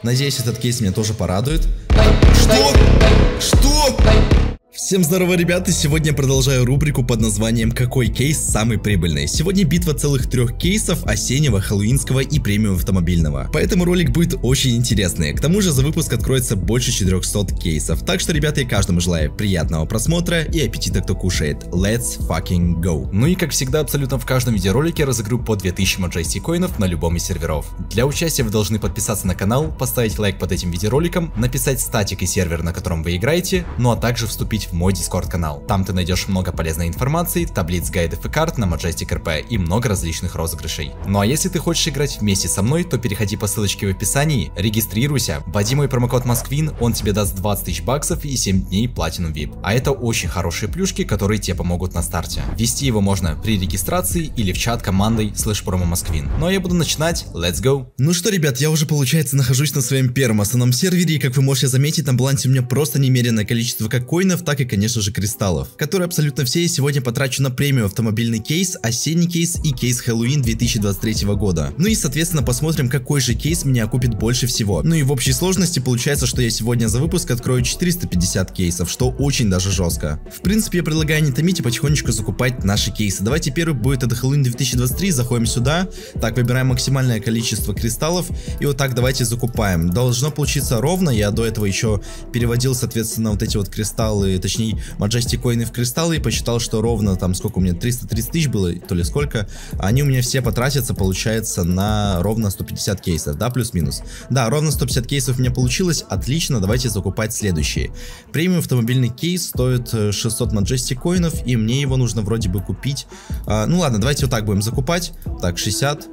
Надеюсь, этот кейс меня тоже порадует. Что? Что? Всем здорово, ребята! Сегодня я продолжаю рубрику под названием «Какой кейс самый прибыльный?». Сегодня битва целых 3 кейсов: осеннего, хэллоуинского и премиум автомобильного. Поэтому ролик будет очень интересный. К тому же за выпуск откроется больше 400 кейсов. Так что, ребята, я каждому желаю приятного просмотра и аппетита, кто кушает. Let's fucking go! Ну и как всегда, абсолютно в каждом видеоролике я разыграю по 2000 Majesty коинов на любом из серверов. Для участия вы должны подписаться на канал, поставить лайк под этим видеороликом, написать статик и сервер, на котором вы играете, ну а также вступить в мой Discord канал. Там ты найдешь много полезной информации, таблиц, гайдов и карт на Majestic RP и много различных розыгрышей. Ну а если ты хочешь играть вместе со мной, то переходи по ссылочке в описании, регистрируйся, вводи мой промокод Moskvin, он тебе даст 20 тысяч баксов и 7 дней Platinum VIP. А это очень хорошие плюшки, которые тебе помогут на старте. Ввести его можно при регистрации или в чат командой /promo Moskvin. Ну а я буду начинать, let's go! Ну что, ребят, я уже, получается, нахожусь на своем первом основном сервере, и как вы можете заметить, на балансе у меня просто немеренное количество как коинов, так и, конечно же, кристаллов, которые абсолютно все я сегодня потрачу на премиум автомобильный кейс, осенний кейс и кейс Хэллоуин 2023 года. Ну и, соответственно, посмотрим, какой же кейс меня окупит больше всего. Ну и в общей сложности получается, что я сегодня за выпуск открою 450 кейсов, что очень даже жестко. В принципе, я предлагаю не томить и потихонечку закупать наши кейсы. Давайте первый будет это Хэллоуин 2023, заходим сюда, так, выбираем максимальное количество кристаллов и вот так давайте закупаем. Должно получиться ровно, я до этого еще переводил, соответственно, вот эти вот кристаллы, точнее, Majesty коины в кристаллы и посчитал, что ровно там сколько у меня, 330 тысяч было, то ли сколько, они у меня все потратятся, получается, на ровно 150 кейсов, да, плюс-минус. Да, ровно 150 кейсов у меня получилось, отлично, давайте закупать следующие. Премиум автомобильный кейс стоит 600 Majesty коинов, и мне его нужно вроде бы купить. Ну ладно, давайте вот так будем закупать. Так, 60,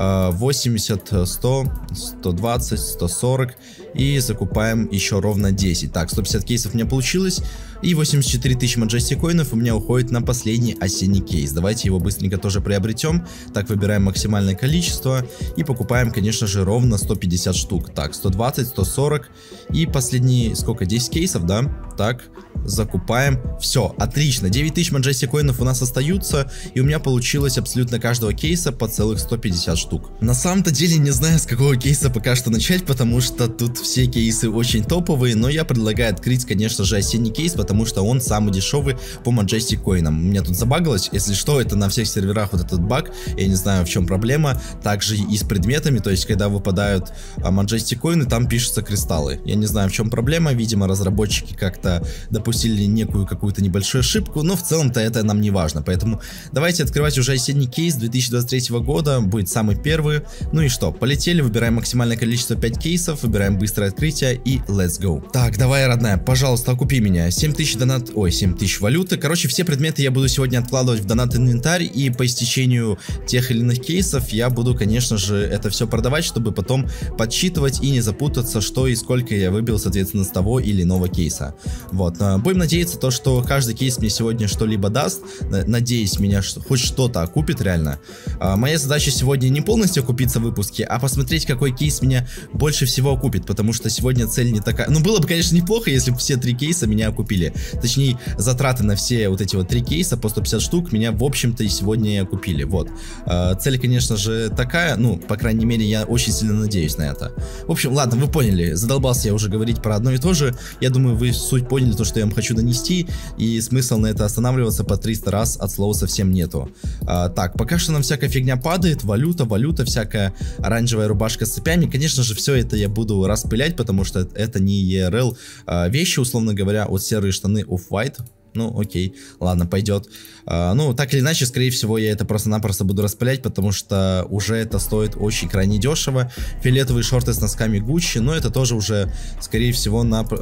80, 100, 120, 140 и закупаем еще ровно 10. Так, 150 кейсов у меня получилось. И 84 тысячи Majesty коинов у меня уходит на последний осенний кейс. Давайте его быстренько тоже приобретем. Так, выбираем максимальное количество и покупаем, конечно же, ровно 150 штук. Так, 120, 140 и последние, сколько, 10 кейсов, да? Так, закупаем. Все, отлично, 9000 Majesty коинов у нас остаются, и у меня получилось абсолютно каждого кейса по целых 150 штук. На самом-то деле не знаю, с какого кейса пока что начать, потому что тут все кейсы очень топовые, но я предлагаю открыть, конечно же, осенний кейс, потому что он самый дешевый по Majesty коинам. У меня тут забагалось, если что, это на всех серверах вот этот баг, я не знаю, в чем проблема. Также и с предметами, то есть когда выпадают Majesty коины, там пишутся кристаллы. Я не знаю, в чем проблема, видимо, разработчики как-то допустили некую какую-то небольшую ошибку, но в целом-то это нам не важно, поэтому давайте открывать уже осенний кейс 2023 года, будет самый первый. Ну и что, полетели, выбираем максимальное количество 5 кейсов, выбираем быстрое открытие и let's go. Так, давай, родная, пожалуйста, окупи меня. 7000 донат, ой, 7000 валюты. Короче, все предметы я буду сегодня откладывать в донат-инвентарь, и по истечению тех или иных кейсов я буду, конечно же, это все продавать, чтобы потом подсчитывать и не запутаться, что и сколько я выбил, соответственно, с того или иного кейса. Вот, будем надеяться, то, что каждый кейс мне сегодня что-либо даст. Надеюсь, меня хоть что-то окупит реально. Моя задача сегодня не полностью окупиться в выпуске, а посмотреть, какой кейс меня больше всего окупит, потому что сегодня цель не такая. Ну, было бы, конечно, неплохо, если бы все 3 кейса меня окупили. Точнее, затраты на все вот эти вот 3 кейса по 150 штук меня, в общем-то, и сегодня окупили. Вот. Цель, конечно же, такая, ну, по крайней мере, я очень сильно надеюсь на это. В общем, ладно, вы поняли, задолбался я уже говорить про одно и то же. Я думаю, вы суть поняли, то, что я вам хочу донести, и смысл на это останавливаться по 300 раз от слова совсем нету. Так, пока что нам всякая фигня падает, валюта, всякая оранжевая рубашка с цепями. Конечно же, все это я буду распылять, потому что это не ERL вещи, условно говоря, вот серые штаны Off-White. Ну, окей, ладно, пойдет. Ну, так или иначе, скорее всего, я это просто-напросто буду распылять, потому что уже это стоит очень крайне дешево. Фиолетовые шорты с носками Gucci, но это тоже уже, скорее всего,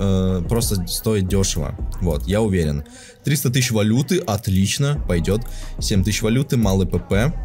просто стоит дешево. Вот, я уверен. 300 тысяч валюты, отлично, пойдет. 7 тысяч валюты, малый ПП.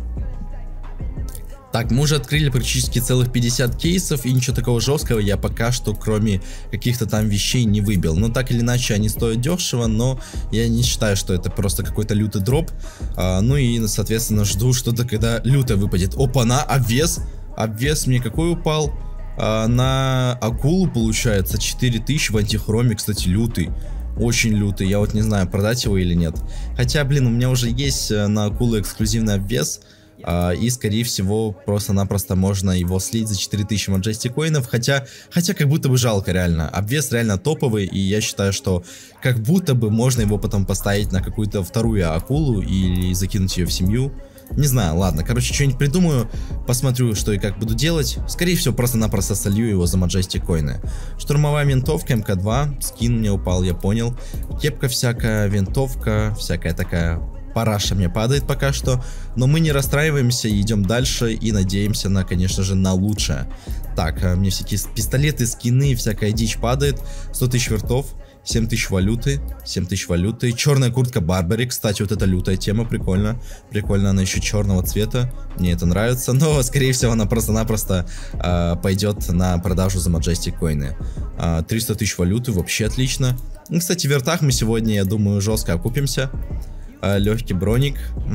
Так, мы уже открыли практически целых 50 кейсов, и ничего такого жесткого я пока что, кроме каких-то там вещей, не выбил. Но так или иначе, они стоят дешево, но я не считаю, что это просто какой-то лютый дроп. Ну и, соответственно, жду что-то, когда лютое выпадет. Опа-на, обвес! Обвес мне какой упал? На акулу, получается, 4000 в антихроме, кстати, лютый. Очень лютый, я вот не знаю, продать его или нет. Хотя, блин, у меня уже есть на акулу эксклюзивный обвес. И, скорее всего, просто-напросто можно его слить за 4000 Majestic коинов. Хотя как будто бы жалко, реально. Обвес реально топовый, и я считаю, что как будто бы можно его потом поставить на какую-то вторую акулу или закинуть ее в семью. Не знаю, ладно, короче, что-нибудь придумаю, посмотрю, что и как буду делать. Скорее всего, просто-напросто солью его за Majestic коины. Штурмовая винтовка, МК-2, скин мне упал, я понял. Кепка всякая, винтовка, всякая такая параша мне падает пока что. Но мы не расстраиваемся, идем дальше и надеемся на, конечно же, на лучшее. Так, мне всякие пистолеты, скины, всякая дичь падает. 100 тысяч вертов. 7000 валюты, 7000 валюты. Черная куртка Барбари, кстати, вот эта лютая тема, прикольно. Прикольно, она еще черного цвета, мне это нравится. Но, скорее всего, она просто-напросто пойдет на продажу за Majestic коины. 300 тысяч валюты, вообще отлично. Ну, кстати, в вертах мы сегодня, я думаю, жестко окупимся. Легкий броник,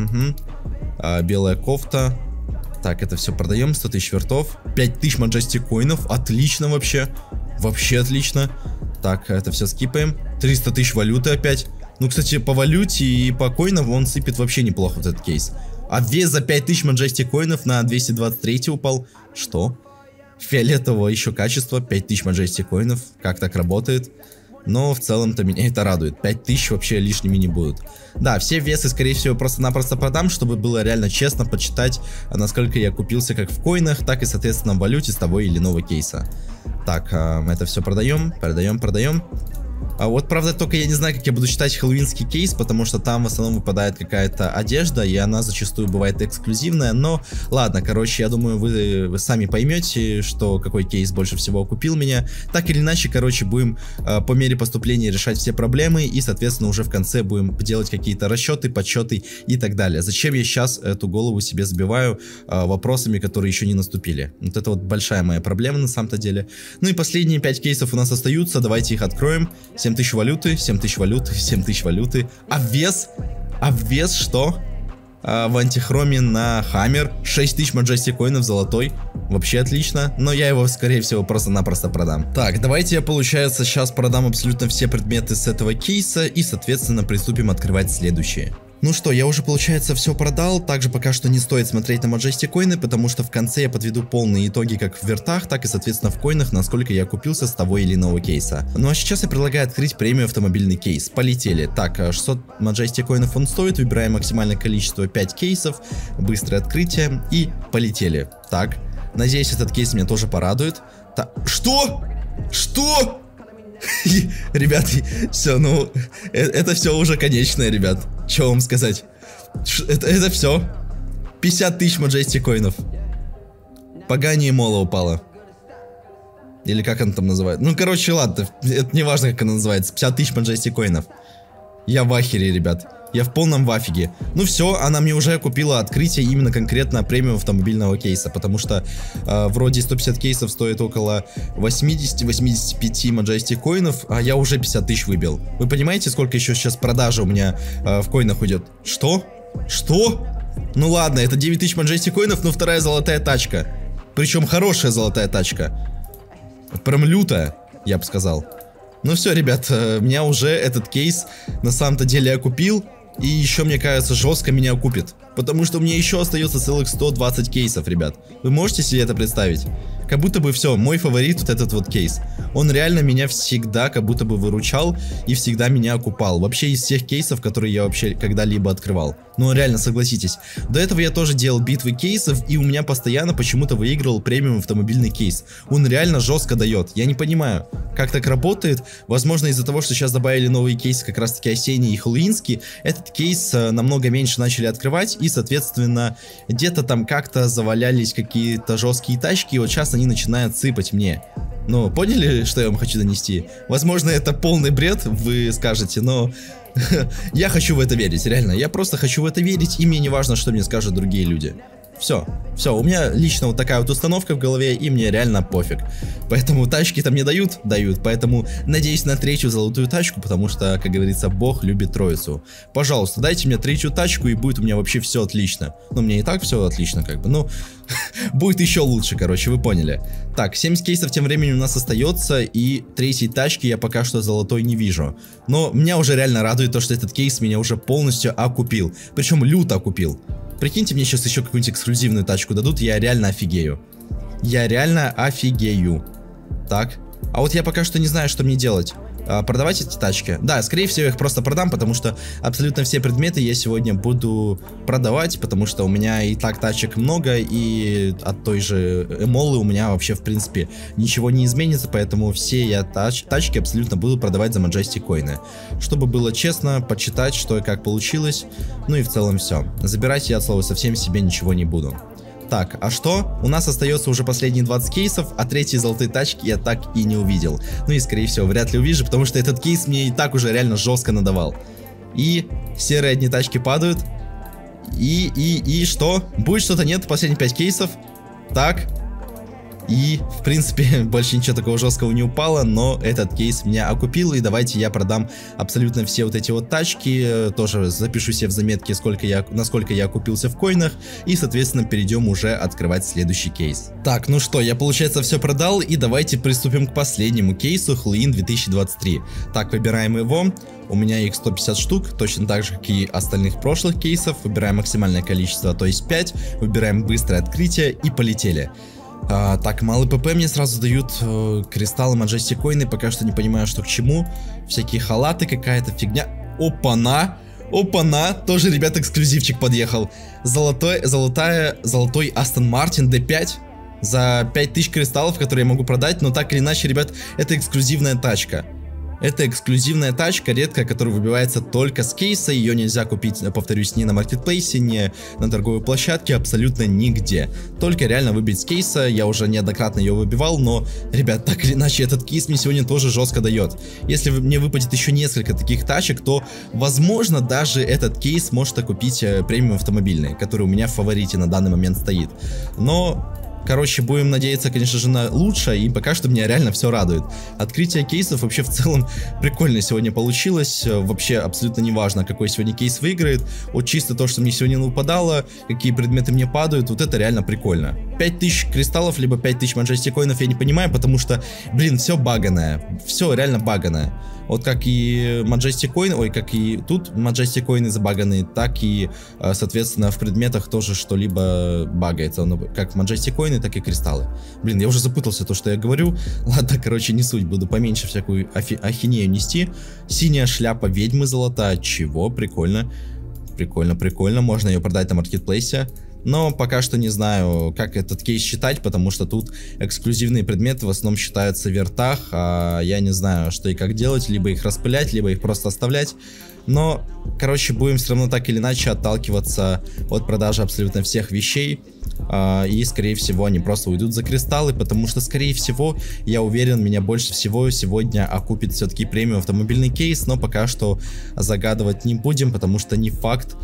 белая кофта. Так, это все продаем, 100 тысяч вертов. 5000 Majestic коинов, отлично вообще. Вообще отлично. Так, это все скипаем. 300 тысяч валюты опять. Ну, кстати, по валюте и по коинам он сыпет вообще неплохо, вот этот кейс. А вес за 5000 Majestic коинов на 223 упал. Что? Фиолетового еще качество, 5000 Majestic коинов. Как так работает? Но в целом-то меня это радует. 5000 вообще лишними не будут. Да, все весы, скорее всего, просто-напросто продам, чтобы было реально честно подсчитать, насколько я купился как в коинах, так и, соответственно, в валюте с того или иного кейса. Так, это все продаем. А вот, правда, только я не знаю, как я буду считать хэллоуинский кейс, потому что там в основном выпадает какая-то одежда, и она зачастую бывает эксклюзивная, но ладно, короче, я думаю, вы сами поймете, что какой кейс больше всего окупил меня. Так или иначе, короче, будем по мере поступления решать все проблемы, и, соответственно, уже в конце будем делать какие-то расчеты, подсчеты и так далее. Зачем я сейчас эту голову себе забиваю вопросами, которые еще не наступили? Вот это вот большая моя проблема на самом-то деле. Ну и последние 5 кейсов у нас остаются, давайте их откроем. 7000 валюты, 7000 валюты, 7000 валюты. А вес что? В антихроме на Хаммер 6000 Majestic коинов золотой. Вообще отлично, но я его, скорее всего, просто-напросто продам. Так, давайте я, получается, сейчас продам абсолютно все предметы с этого кейса и, соответственно, приступим открывать следующие. Ну что, я уже, получается, все продал. Также пока что не стоит смотреть на Majestic коины, потому что в конце я подведу полные итоги как в вертах, так и, соответственно, в коинах, насколько я купился с того или иного кейса. Ну а сейчас я предлагаю открыть премиум автомобильный кейс. Полетели. Так, 600 Majestic коинов он стоит, выбираем максимальное количество 5 кейсов, быстрое открытие и полетели. Так, надеюсь, этот кейс меня тоже порадует. Так, что? Что? Ребят, все, ну, это все уже конечное, ребят. Что вам сказать? Это все. 50 тысяч Majestic коинов. Погани и мола упала. Или как она там называет? Ну, короче, ладно, это не важно, как она называется. 50 тысяч Majestic коинов. Я в ахере, ребят. Я в полном вафиге. Ну все, она мне уже купила открытие именно конкретно премиум автомобильного кейса. Потому что вроде 150 кейсов стоит около 80-85 Majestic коинов, а я уже 50 тысяч выбил. Вы понимаете, сколько еще сейчас продажи у меня в коинах уйдет? Что? Что? Ну ладно, это 9000 Majestic коинов, но вторая золотая тачка. Причем хорошая золотая тачка. Прям лютая, я бы сказал. Ну все, ребят, меня уже этот кейс на самом-то деле окупил. И еще, мне кажется, жестко меня окупит. Потому что мне еще остается целых 120 кейсов, ребят. Вы можете себе это представить? Как будто бы все, мой фаворит вот этот вот кейс. Он реально меня всегда как будто бы выручал и всегда меня окупал. Вообще из всех кейсов, которые я вообще когда-либо открывал. Ну реально, согласитесь. До этого я тоже делал битвы кейсов, и у меня постоянно почему-то выигрывал премиум автомобильный кейс. Он реально жестко дает. Я не понимаю, как так работает. Возможно, из-за того, что сейчас добавили новые кейсы, как раз таки осенние и хэллоуинские, этот кейс намного меньше начали открывать, и, соответственно, где-то там как-то завалялись какие-то жесткие тачки, и вот сейчас они начинают сыпать мне. Ну, поняли, что я вам хочу донести? Возможно, это полный бред, вы скажете, но я хочу в это верить, реально. Я просто хочу в это верить, и мне не важно, что мне скажут другие люди. Все, у меня лично вот такая вот установка в голове, и мне реально пофиг. Поэтому тачки там не дают, поэтому надеюсь на третью золотую тачку, потому что, как говорится, Бог любит троицу. Пожалуйста, дайте мне третью тачку, и будет у меня вообще все отлично. Ну, мне и так все отлично, как бы, ну, будет еще лучше, короче, вы поняли. Так, 70 кейсов тем временем у нас остается, и третьей тачки я пока что золотой не вижу. Но меня уже реально радует то, что этот кейс меня уже полностью окупил. Причем люто окупил. Прикиньте, мне сейчас еще какую-нибудь эксклюзивную тачку дадут, я реально офигею. Я реально офигею. Так, а вот я пока что не знаю, что мне делать. Продавать эти тачки? Да, скорее всего, я их просто продам, потому что абсолютно все предметы я сегодня буду продавать, потому что у меня и так тачек много, и от той же эмолы у меня вообще, в принципе, ничего не изменится, поэтому все я тачки абсолютно буду продавать за Majestic коины. Чтобы было честно, почитать, что и как получилось, ну и в целом все. Забирать я, от слова, совсем себе ничего не буду. Так, а что? У нас остается уже последние 20 кейсов, а третьи золотые тачки я так и не увидел. Ну и скорее всего вряд ли увижу, потому что этот кейс мне и так уже реально жестко надавал. И серые одни тачки падают. И что? Будет что-то? Нет, последние 5 кейсов. Так. И, в принципе, больше ничего такого жесткого не упало, но этот кейс меня окупил, и давайте я продам абсолютно все вот эти вот тачки, тоже запишу себе в заметке, насколько я окупился в коинах, и, соответственно, перейдем уже открывать следующий кейс. Так, ну что, я, получается, все продал, и давайте приступим к последнему кейсу Хэллоуин 2023. Так, выбираем его. У меня их 150 штук, точно так же, как и остальных прошлых кейсов. Выбираем максимальное количество, то есть 5, выбираем быстрое открытие и полетели. Так, малый ПП мне сразу дают кристаллы, Majestic коины, пока что не понимаю, что к чему. Всякие халаты, какая-то фигня. Опа-на! Опа-на! Тоже, ребят, эксклюзивчик подъехал. Золотой Aston Martin D5 за 5000 кристаллов, которые я могу продать. Но так или иначе, ребят, это эксклюзивная тачка. Это эксклюзивная тачка, редкая, которая выбивается только с кейса. Ее нельзя купить, повторюсь, ни на маркетплейсе, ни на торговой площадке, абсолютно нигде. Только реально выбить с кейса. Я уже неоднократно ее выбивал, но, ребят, так или иначе, этот кейс мне сегодня тоже жестко дает. Если мне выпадет еще несколько таких тачек, то, возможно, даже этот кейс может окупить премиум автомобильный, который у меня в фаворите на данный момент стоит. Но... Короче, будем надеяться, конечно же, на лучшее, и пока что меня реально все радует. Открытие кейсов вообще в целом прикольно сегодня получилось. Вообще абсолютно не важно, какой сегодня кейс выиграет. Вот чисто то, что мне сегодня выпадало, какие предметы мне падают, вот это реально прикольно. 5000 кристаллов, либо 5000 Majestic коинов я не понимаю, потому что, блин, все баганое. Все реально баганое. Вот как и Majestic коин, ой, как и тут Majestic коины забаганные, так и, соответственно, в предметах тоже что-либо багается. Ну, как Majestic коины, так и кристаллы. Блин, я уже запутался, то, что я говорю. Ладно, короче, не суть, буду поменьше всякую ахинею нести. Синяя шляпа ведьмы золотая. Чего? Прикольно. Прикольно, прикольно. Можно ее продать на маркетплейсе. Но пока что не знаю, как этот кейс считать, потому что тут эксклюзивные предметы в основном считаются в вертах, а я не знаю, что и как делать, либо их распылять, либо их просто оставлять. Но, короче, будем все равно так или иначе отталкиваться от продажи абсолютно всех вещей. И, скорее всего, они просто уйдут за кристаллы, потому что, скорее всего, я уверен, меня больше всего сегодня окупит все-таки премиум автомобильный кейс, но пока что загадывать не будем, потому что не факт,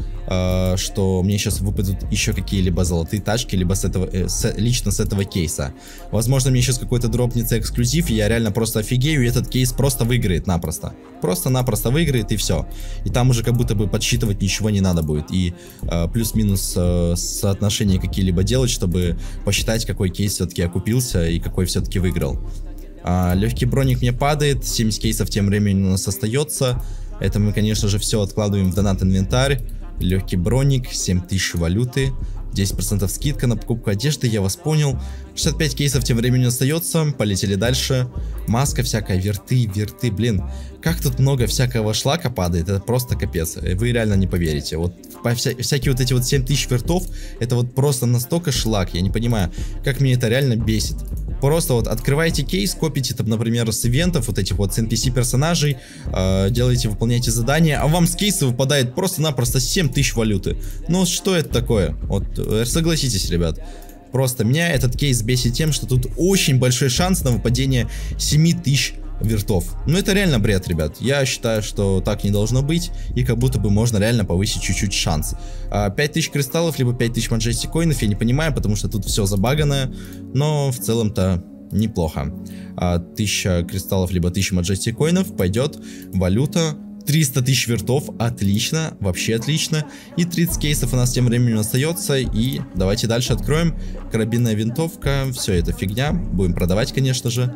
что мне сейчас выпадут еще какие-либо золотые тачки, либо лично с этого кейса. Возможно, мне сейчас какой-то дропнется эксклюзив, и я реально просто офигею, и этот кейс просто выиграет напросто. Просто-напросто выиграет, и все. И там уже как будто бы подсчитывать ничего не надо будет. И плюс-минус соотношение какие-либо делать, чтобы посчитать, какой кейс все-таки окупился и какой все-таки выиграл. Легкий броник мне падает, 70 кейсов тем временем у нас остается. Это мы, конечно же, все откладываем в донат-инвентарь. Легкий броник, 7000 валюты, 10% скидка на покупку одежды, я вас понял. 65 кейсов тем временем остается, полетели дальше. Маска всякая, верты, блин. Как тут много всякого шлака падает, это просто капец. Вы реально не поверите. Вот всякие вот эти вот 7000 вертов, это вот просто настолько шлак, я не понимаю, как мне это реально бесит. Просто вот открываете кейс, копите там, например, с ивентов, вот этих вот с NPC персонажей, выполняете задания, а вам с кейса выпадает просто-напросто 7000 валюты. Ну что это такое? Вот согласитесь, ребят. Просто меня этот кейс бесит тем, что тут очень большой шанс на выпадение 7000 вертов. Ну это реально бред, ребят. Я считаю, что так не должно быть, и как будто бы можно реально повысить чуть-чуть шанс. 5000 кристаллов, либо 5000 Majestic коинов, я не понимаю, потому что тут все забаганное, но в целом-то неплохо. 1000 кристаллов, либо 1000 Majestic коинов, пойдет валюта. 300 тысяч вертов, отлично, вообще отлично. И 30 кейсов у нас тем временем остается. И давайте дальше откроем. Карабинная винтовка, все это фигня. Будем продавать, конечно же.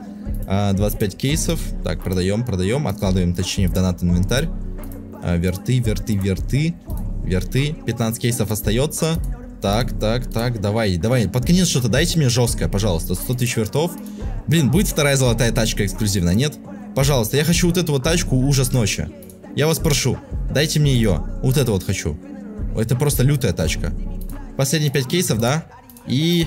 25 кейсов. Так, продаем, откладываем, точнее, в донат инвентарь. Верты. верты. 15 кейсов остается. Так, давай. Под конец что-то дайте мне жесткое, пожалуйста. 100 тысяч вертов. Блин, будет вторая золотая тачка эксклюзивная, нет? Пожалуйста, я хочу вот эту вот тачку ужас ночи. Я вас прошу, дайте мне ее. Вот это вот хочу. Это просто лютая тачка. Последние 5 кейсов, да? И...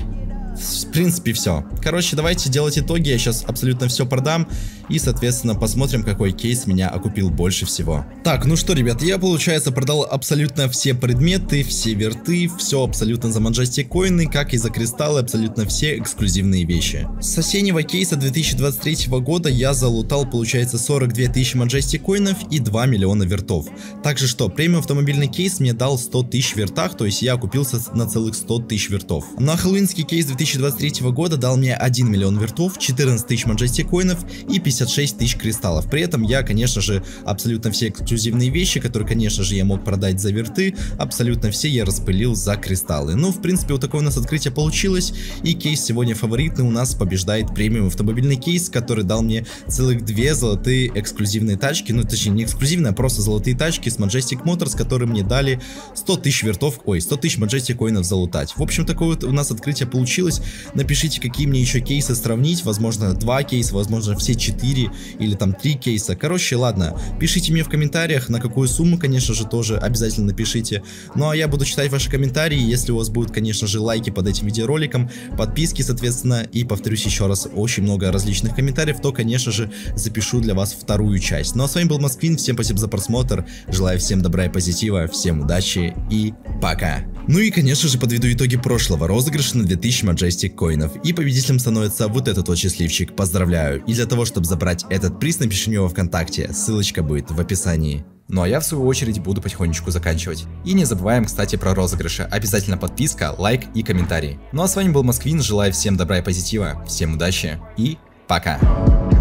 в принципе, все. Короче, давайте делать итоги. Я сейчас абсолютно все продам. И, соответственно, посмотрим, какой кейс меня окупил больше всего. Так, ну что, ребят, я, получается, продал абсолютно все предметы, все верты, все абсолютно за Majestic коины, как и за кристаллы, абсолютно все эксклюзивные вещи. С осеннего кейса 2023 года я залутал, получается, 42 тысячи Majestic коинов и 2 миллиона вертов. Также что, премиум автомобильный кейс мне дал 100 тысяч вертах, то есть я окупился на целых 100 тысяч вертов. На хэллоуинский кейс 2023 года дал мне 1 миллион вертов, 14 тысяч Majestic коинов и 56 тысяч кристаллов. При этом я, конечно же, абсолютно все эксклюзивные вещи, которые, конечно же, я мог продать за верты, абсолютно все я распылил за кристаллы. Ну, в принципе, вот такое у нас открытие получилось. И кейс сегодня фаворитный у нас побеждает премиум автомобильный кейс, который дал мне целых 2 золотые эксклюзивные тачки. Ну, точнее, не эксклюзивные, а просто золотые тачки с Majestic Motors, которые мне дали 100 тысяч вертов, 100 тысяч Majestic коинов залутать. В общем, такое вот у нас открытие получилось. Напишите, какие мне еще кейсы сравнить. Возможно, 2 кейса, возможно, все 4 или там 3 кейса. Короче, ладно, пишите мне в комментариях, на какую сумму, конечно же, тоже обязательно напишите. Ну, а я буду читать ваши комментарии. Если у вас будут, конечно же, лайки под этим видеороликом, подписки, соответственно, и, повторюсь еще раз, очень много различных комментариев, то, конечно же, запишу для вас вторую часть. Ну, а с вами был Москвин, всем спасибо за просмотр, желаю всем добра и позитива, всем удачи и пока. Ну и, конечно же, подведу итоги прошлого розыгрыша на 2000 Majestic коинов. И победителем становится вот этот вот счастливчик. Поздравляю. И для того, чтобы забрать этот приз, напиши мне его ВКонтакте. Ссылочка будет в описании. Ну а я в свою очередь буду потихонечку заканчивать. И не забываем, кстати, про розыгрыши. Обязательно подписка, лайк и комментарий. Ну а с вами был Москвин, желаю всем добра и позитива, всем удачи и пока.